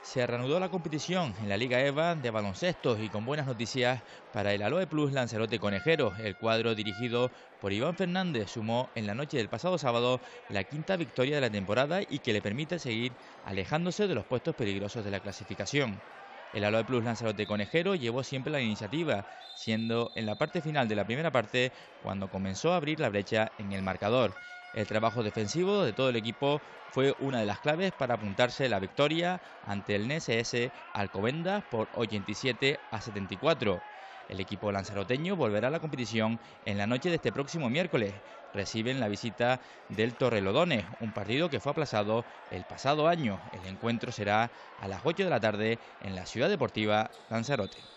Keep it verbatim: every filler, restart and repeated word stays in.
Se reanudó la competición en la Liga EVA de baloncesto y con buenas noticias para el Aloe Plus Lanzarote Conejero. El cuadro dirigido por Iván Fernández sumó en la noche del pasado sábado la quinta victoria de la temporada y que le permite seguir alejándose de los puestos peligrosos de la clasificación. El Aloe Plus Lanzarote Conejero llevó siempre la iniciativa, siendo en la parte final de la primera parte cuando comenzó a abrir la brecha en el marcador. El trabajo defensivo de todo el equipo fue una de las claves para apuntarse la victoria ante el N S S Alcobendas por ochenta y siete a setenta y cuatro. El equipo lanzaroteño volverá a la competición en la noche de este próximo miércoles. Reciben la visita del Torrelodones, un partido que fue aplazado el pasado año. El encuentro será a las ocho de la tarde en la Ciudad Deportiva Lanzarote.